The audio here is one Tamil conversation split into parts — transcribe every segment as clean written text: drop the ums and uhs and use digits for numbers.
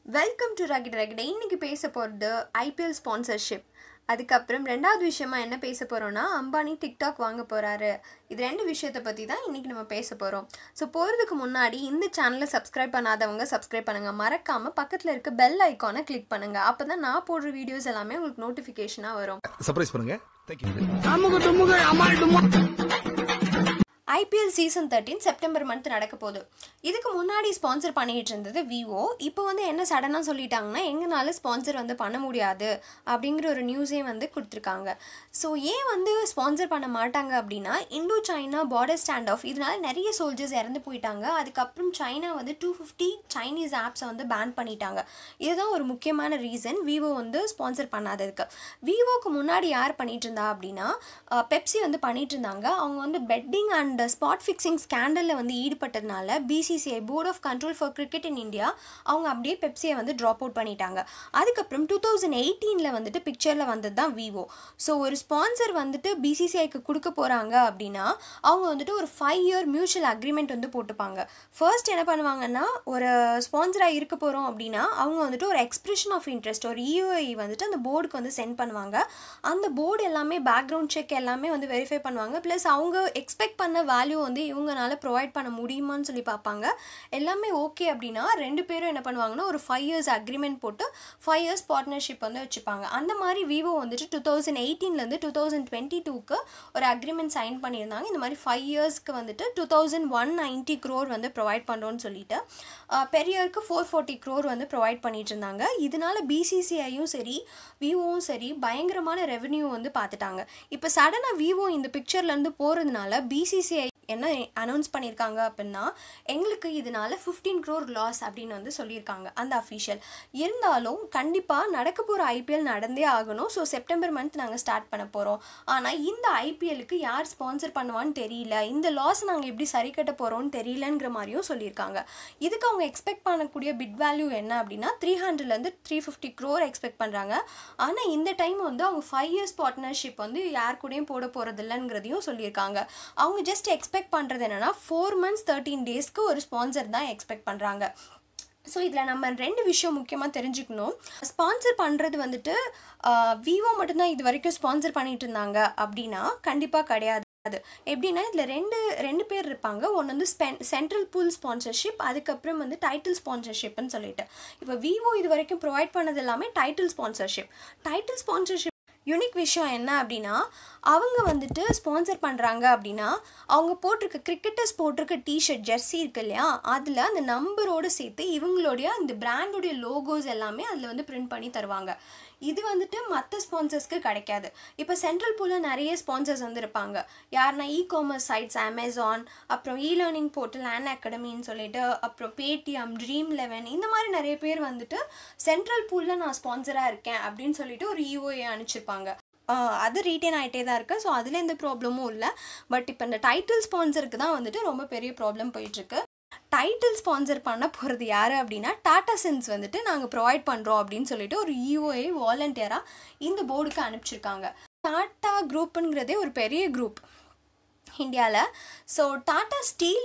Welcome to rocket rocket. இன்னைக்கு பேச போகிறது ஐபிஎல் ஸ்பான்சர்ஷிப். அதுக்கப்புறம் ரெண்டாவது விஷயமா என்ன பேச போகிறோன்னா, அம்பானி டிக்டாக் வாங்க போகிறாரு. இது ரெண்டு விஷயத்தை பற்றி தான் இன்றைக்கி நம்ம பேச போகிறோம். ஸோ போகிறதுக்கு முன்னாடி இந்த சேனலை சப்ஸ்கிரைப் பண்ணாதவங்க சப்ஸ்கிரைப் பண்ணுங்கள். மறக்காமல் பக்கத்தில் இருக்க பெல் ஐக்கானை கிளிக் பண்ணுங்கள். அப்போ தான் நான் போடுற வீடியோஸ் எல்லாமே உங்களுக்கு நோட்டிஃபிகேஷனாக வரும். சர்ப்ரைஸ் பண்ணுங்க. ஐபிஎல் சீசன் 13 செப்டம்பர் மந்த் நடக்க போகுது. இதுக்கு முன்னாடி ஸ்பான்சர் பண்ணிகிட்டு இருந்தது விவோ. இப்போ என்ன சடனாக சொல்லிட்டாங்கன்னா, எங்களால் ஸ்பான்சர் பண்ண முடியாது அப்படிங்கிற ஒரு நியூஸே கொடுத்துருக்காங்க. ஸோ ஏன் ஸ்பான்சர் பண்ண மாட்டாங்க அப்படின்னா, Indo China border standoff இதனால நிறைய சோல்ஜர்ஸ் இறந்து போயிட்டாங்க. அதுக்கப்புறம் சைனா 250 சைனீஸ் ஆப்ஸை பேன் பண்ணிட்டாங்க. இதுதான் ஒரு முக்கியமான ரீசன் விவோ ஸ்பான்சர் பண்ணாததுக்கு. விவோக்கு முன்னாடி யார் பண்ணிட்டு இருந்தா அப்படின்னா, பெப்சி பண்ணிட்டு இருந்தாங்க. அவங்க பெட்டிங் அண்ட் ஸ்பாட் ஃபிக்ஸிங் ஸ்கேண்டலில் ஈடுபட்டதுனால BCCI board of control for cricket in India அவங்க அப்படியே பெப்சியை ட்ராப் அவுட் பண்ணிட்டாங்க. அதுக்கப்புறம் 2018 பிக்சரில் வந்தது தான் விவோ. ஸோ ஒரு ஸ்பான்சர் பிசிசிஐக்கு கொடுக்க போகிறாங்க அப்படின்னா, அவங்க ஒரு 5 year மியூச்சுவல் அக்ரிமெண்ட் போட்டுப்பாங்க. ஃபர்ஸ்ட் என்ன பண்ணுவாங்கன்னா, ஒரு ஸ்பான்சராக இருக்க போகிறோம் அப்படின்னா அவங்க ஒரு எக்ஸ்பிரஷன் ஆஃப் இன்ட்ரெஸ்ட், ஒரு இஓஐ அந்த போர்டுக்கு சென்ட் பண்ணுவாங்க. அந்த போர்டு எல்லாமே பேக்ரவுண்ட் செக் எல்லாமே வெரிஃபை பண்ணுவாங்க. ப்ளஸ் அவங்க எக்ஸ்பெக்ட் பண்ண வேல்யூ இவங்கனால ப்ரொவைட் பண்ண முடியுமான்னு சொல்லி பார்ப்பாங்க. எல்லாமே ஓகே அப்படின்னா ரெண்டு பேரும் என்ன பண்ணுவாங்கன்னா, ஒரு 5 years அக்ரிமெண்ட் போட்டு 5 years பார்ட்னர்ஷிப் வச்சுப்பாங்க. அந்த மாதிரி விவோ 2018 2022க்கு ஒரு அக்ரிமெண்ட் சைன் பண்ணியிருந்தாங்க. இந்த மாதிரி 5 yearsக்கு 2190 crore ப்ரொவைட் பண்ணுறோன்னு சொல்லிட்டு பெரியருக்கு 440 crore ப்ரொவைட் பண்ணிட்டு இருந்தாங்க. இதனால பிசிசிஐயும் சரி விவோவும் சரி பயங்கரமான ரெவென்யூ பார்த்துட்டாங்க. இப்போ சடனாக விவோ இந்த பிக்சர்லேருந்து போகிறதுனால பிசிசிஐ என்ன அனௌன்ஸ் பண்ணியிருக்காங்க அப்படின்னா, எங்களுக்கு இதனால 15 crore லாஸ் அப்படின்னு சொல்லியிருக்காங்க அந்த அஃபிஷியல். இருந்தாலும் கண்டிப்பாக நடக்க போகிற ஐபிஎல் நடந்தே ஆகணும். ஸோ செப்டம்பர் மந்த் நாங்கள் ஸ்டார்ட் பண்ண போகிறோம். ஆனால் இந்த ஐபிஎலுக்கு யார் ஸ்பான்சர் பண்ணுவான்னு தெரியல, இந்த லாஸ் நாங்கள் எப்படி சரி கட்ட போகிறோம்னு தெரியலங்கிற மாதிரியும் சொல்லியிருக்காங்க. இதுக்கு அவங்க எக்ஸ்பெக்ட் பண்ணக்கூடிய பிட் வேல்யூ என்ன அப்படின்னா 300 350 crore எக்ஸ்பெக்ட் பண்ணுறாங்க. ஆனால் இந்த டைம் அவங்க 5 years பார்ட்னர்ஷிப் யார் கூடயும் போட போகிறதில்லங்கிறதையும் சொல்லியிருக்காங்க. அவங்க ஜஸ்ட் எக்ஸ்பெக்ட் பண்ணுறது என்னன்னா 4 months 13 daysக்கு ஒரு ஸ்பான்சர் தான் எக்ஸ்பெக்ட் பண்ணுறாங்க. ஸோ இதில் நம்ம ரெண்டு விஷயம் முக்கியமாக தெரிஞ்சுக்கணும். ஸ்பான்சர் பண்ணுறது விவோ மட்டும்தான் இது வரைக்கும் ஸ்பான்சர் பண்ணிட்டு இருந்தாங்க அப்படின்னா கண்டிப்பாக கிடையாது. அது எப்படின்னா, இதில் ரெண்டு பேர் இருப்பாங்க. ஒன்று சென்ட்ரல் பூல் ஸ்பான்சர்ஷிப், அதுக்கப்புறம் டைட்டில் ஸ்பான்சர்ஷிப்னு சொல்லிட்டு. இப்போ விவோ இது வரைக்கும் ப்ரொவைட் பண்ணது எல்லாமே டைட்டில் ஸ்பான்சர்ஷிப். யூனிக் விஷயம் என்ன அப்படின்னா, அவங்க ஸ்பான்சர் பண்ணுறாங்க அப்படின்னா, அவங்க போட்டிருக்க கிரிக்கெட்டர்ஸ் போட்டிருக்க டிஷர்ட் ஜெர்சி இருக்கு இல்லையா, அதில் அந்த நம்பரோடு சேர்த்து இவங்களுடைய இந்த பிராண்டோடைய லோகோஸ் எல்லாமே அதில் பிரிண்ட் பண்ணி தருவாங்க. இது மற்ற ஸ்பான்சர்ஸ்க்கு கிடைக்காது. இப்போ சென்ட்ரல் பூலில் நிறைய ஸ்பான்சர்ஸ் இருப்பாங்க. யாருன்னா இ-காமர்ஸ் சைட்ஸ் அமேசான், அப்புறம் இ-லேர்னிங் போர்ட்டல் அன் அகாடமின்னு சொல்லிட்டு, அப்புறம் பேடிஎம், Dream11 இந்த மாதிரி நிறைய பேர் சென்ட்ரல் பூலில் நான் ஸ்பான்சராக இருக்கேன் அப்படின்னு சொல்லிட்டு ஒரு இஓஏ அனுப்பிச்சிருப்பாங்க. அது ரீட்டைன் ஆகிட்டே தான் இருக்குது. ஸோ அதில் எந்த ப்ராப்ளமும் இல்லை. பட் இப்போ இந்த டைட்டில் ஸ்பான்சருக்கு தான் ரொம்ப பெரிய ப்ராப்ளம் போயிட்டுருக்கு. டைட்டில் ஸ்பான்சர் பண்ண போகிறது யார் அப்படின்னா, டாடா சென்ஸ் நாங்கள் ப்ரொவைட் பண்ணுறோம் அப்படின்னு சொல்லிட்டு ஒரு இஓஏ வாலண்டியராக இந்த போர்டுக்கு அனுப்பிச்சிருக்காங்க. டாடா குரூப்புங்கிறதே ஒரு பெரிய குரூப் இந்தியாவில். ஸோ டாடா ஸ்டீல்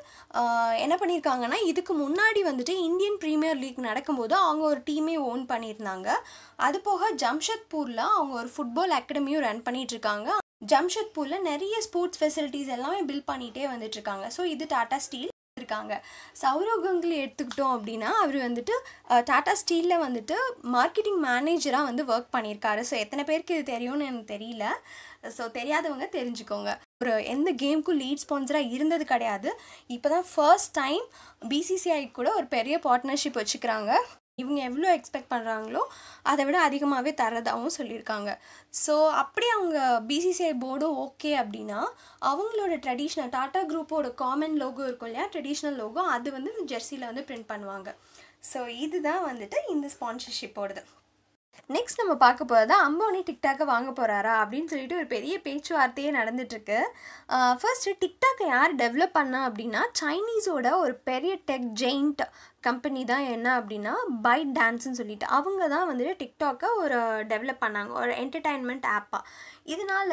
என்ன பண்ணியிருக்காங்கன்னா, இதுக்கு முன்னாடி இந்தியன் ப்ரீமியர் லீக் நடக்கும்போது அவங்க ஒரு டீமே ஓன் பண்ணியிருந்தாங்க. அது போக ஜம்ஷெட்பூரில் அவங்க ஒரு ஃபுட்பால் அகாடமியும் ரன் பண்ணிகிட்ருக்காங்க. ஜம்ஷெட்பூரில் நிறைய ஸ்போர்ட்ஸ் ஃபெசிலிட்டிஸ் எல்லாமே பில்ட் பண்ணிகிட்டே வந்துட்டுருக்காங்க. ஸோ இது டாடா ஸ்டீல் இருக்காங்க. சௌரவ் கங்குலி எடுத்துக்கிட்டோம் அப்படின்னா, அவர் டாடா ஸ்டீலில் மார்க்கெட்டிங் மேனேஜராக ஒர்க் பண்ணியிருக்காரு. ஸோ எத்தனை பேருக்கு இது தெரியும்னு எனக்கு தெரியல. ஸோ தெரியாதவங்க தெரிஞ்சுக்கோங்க. ஒரு எந்த கேமுக்கும் லீட் ஸ்பான்சராக இருந்தது கிடையாது. இப்போ தான் ஃபர்ஸ்ட் டைம் பிசிசிஐ கூட ஒரு பெரிய பார்ட்னர்ஷிப் வச்சுக்கிறாங்க. இவங்க எவ்வளோ எக்ஸ்பெக்ட் பண்ணுறாங்களோ அதை விட அதிகமாகவே தரதாகவும் சொல்லியிருக்காங்க. ஸோ அப்படி அவங்க பிசிசிஐ போர்டும் ஓகே அப்படின்னா, அவங்களோட ட்ரெடிஷ்னல் டாடா குரூப்போட காமன் லோகோ இருக்கும் இல்லையா, ட்ரெடிஷ்னல் லோகோ, அது ஜெர்சியில் பிரிண்ட் பண்ணுவாங்க. ஸோ இதுதான் இந்த ஸ்பான்சர்ஷிப்போடது. நெக்ஸ்ட் நம்ம பார்க்க போகிறது அம்பானி டிக்டாக்கை வாங்க போகிறாரா அப்படின்னு சொல்லிட்டு ஒரு பெரிய பேச்சுவார்த்தையே நடந்துட்டுருக்கு. ஃபர்ஸ்ட்டு டிக்டாக்கை யார் டெவலப் பண்ணா அப்படின்னா, சைனீஸோட ஒரு பெரிய டெக் ஜெயிண்ட் கம்பெனி தான். என்ன அப்படின்னா பைட் டான்ஸ்ன்னு சொல்லிட்டு அவங்க தான் டிக்டாக்கை ஒரு டெவலப் பண்ணாங்க, ஒரு என்டர்டைன்மெண்ட் ஆப்பாக. இதனால்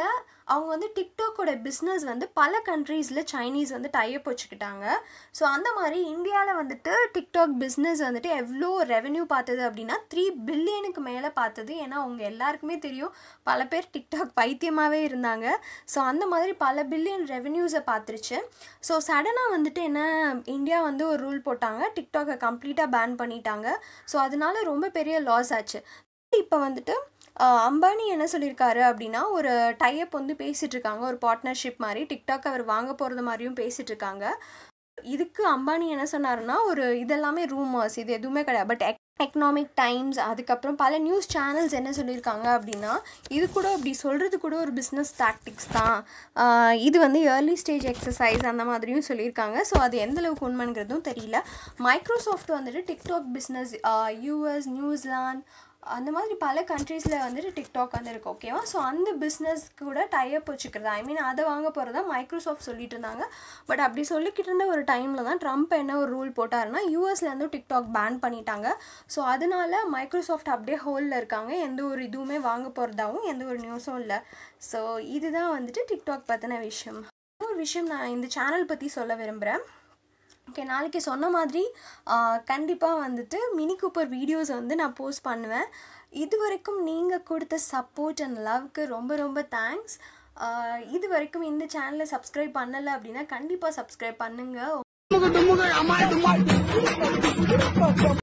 அவங்க வந்து டிக்டாக்கோட பிஸ்னஸ் வந்து பல கண்ட்ரீஸில் சைனீஸ் வந்து டைப் வச்சுக்கிட்டாங்க. ஸோ அந்த மாதிரி இந்தியாவில் வந்துட்டு டிக்டாக் பிஸ்னஸ் வந்துட்டு எவ்வளோ ரெவென்யூ பார்த்தது அப்படின்னா 3 பில்லியனுக்கு மேலே பார்த்தது. ஏன்னா அவங்க எல்லாருக்குமே தெரியும், பல பேர் டிக்டாக் பைத்தியமாகவே இருந்தாங்க. ஸோ அந்த மாதிரி பல பில்லியன் ரெவென்யூஸை பார்த்துருச்சு. ஸோ சடனாக வந்துட்டு என்ன, இந்தியா வந்து ஒரு ரூல் போட்டாங்க, டிக்டாக்கை கம்ப்ளீட்டாக பேன் பண்ணிட்டாங்க. ஸோ அதனால ரொம்ப பெரிய லாஸ் ஆச்சு. இப்போ வந்துட்டு அம்பானி என்ன சொல்லியிருக்காரு அப்படின்னா, ஒரு டைப் வந்து பேசிகிட்டு இருக்காங்க, ஒரு பார்ட்னர்ஷிப் மாதிரி. டிக்டாக் அவர் வாங்க போகிறது மாதிரியும் பேசிகிட்டு இருக்காங்க. இதுக்கு அம்பானி என்ன சொன்னாருன்னா, ஒரு இதெல்லாமே ரூமர்ஸ், இது எதுவுமே கிடையாது. பட் எக்கனாமிக் டைம்ஸ், அதுக்கப்புறம் பல நியூஸ் சேனல்ஸ் என்ன சொல்லியிருக்காங்க அப்படின்னா, இது கூட இப்படி சொல்கிறது கூட ஒரு பிஸ்னஸ் டாக்டிக்ஸ் தான், இது வந்து ஏர்லி ஸ்டேஜ் எக்ஸசைஸ் அந்த மாதிரியும் சொல்லியிருக்காங்க. ஸோ அது எந்தளவுக்கு உண்மைங்கிறதும் தெரியல. மைக்ரோசாஃப்ட் வந்துட்டு டிக்டாக் பிஸ்னஸ் யூஎஸ், நியூசிலாந்து அந்த மாதிரி பல கண்ட்ரீஸில் வந்துட்டு டிக்டாக் வந்து இருக்குது, ஓகேவா? ஸோ அந்த பிஸ்னஸ் கூட டைப் வச்சுக்கிறது, ஐ மீன் அதை வாங்க போகிறதா மைக்ரோசாஃப்ட் சொல்லிட்டு இருந்தாங்க. பட் அப்படி சொல்லிக்கிட்டு இருந்த ஒரு டைமில் தான் ட்ரம்ப் என்ன ஒரு ரூல் போட்டாருன்னா, யூஎஸ்லேருந்து டிக்டாக் பேன் பண்ணிட்டாங்க. ஸோ அதனால மைக்ரோசாஃப்ட் அப்படியே ஹோலில் இருக்காங்க, எந்த ஒரு இதுவுமே வாங்க போகிறதாவும் எந்த ஒரு நியூஸும் இல்லை. ஸோ இதுதான் வந்துட்டு டிக்டாக் பற்றின விஷயம். ஒரு விஷயம் நான் இந்த சேனல் பற்றி சொல்ல விரும்புகிறேன். ஓகே, நாளைக்கு சொன்ன மாதிரி கண்டிப்பாக வந்துட்டு மினி கூப்பர் வீடியோஸ் வந்து நான் போஸ்ட் பண்ணுவேன். இது வரைக்கும் நீங்கள் கொடுத்த சப்போர்ட் அண்ட் லவ்க்கு ரொம்ப ரொம்ப தேங்க்ஸ். இது வரைக்கும் இந்த சேனலை சப்ஸ்கிரைப் பண்ணலை அப்படின்னா கண்டிப்பாக சப்ஸ்கிரைப் பண்ணுங்கள்.